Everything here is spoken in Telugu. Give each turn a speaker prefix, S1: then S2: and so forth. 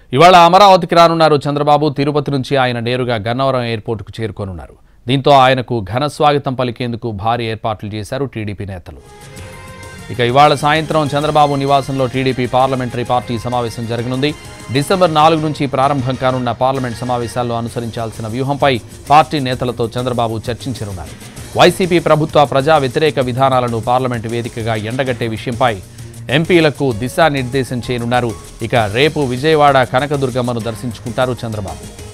S1: ఇవాళ అమరావతికి రానున్నారు చంద్రబాబు. తిరుపతి నుంచి ఆయన నేరుగా గన్నవరం ఎయిర్పోర్టుకు చేరుకోనున్నారు. దీంతో ఆయనకు ఘన స్వాగతం పలికేందుకు భారీ ఏర్పాట్లు చేశారు టీడీపీ నేతలు. ఇక ఇవాళ సాయంత్రం చంద్రబాబు నివాసంలో టీడీపీ పార్లమెంటరీ పార్టీ సమావేశం జరగనుంది. డిసెంబర్ 4 నుంచి ప్రారంభం కానున్న పార్లమెంట్ సమావేశాల్లో అనుసరించాల్సిన వ్యూహంపై పార్టీ నేతలతో చంద్రబాబు చర్చించనున్నారు. వైసీపీ ప్రభుత్వ ప్రజా వ్యతిరేక విధానాలను పార్లమెంటు వేదికగా ఎండగట్టే విషయంపై ఎంపీలకు దిశానిర్దేశం చేయనున్నారు. ఇక రేపు విజయవాడ కనకదుర్గమ్మను దర్శించుకుంటారు చంద్రబాబు.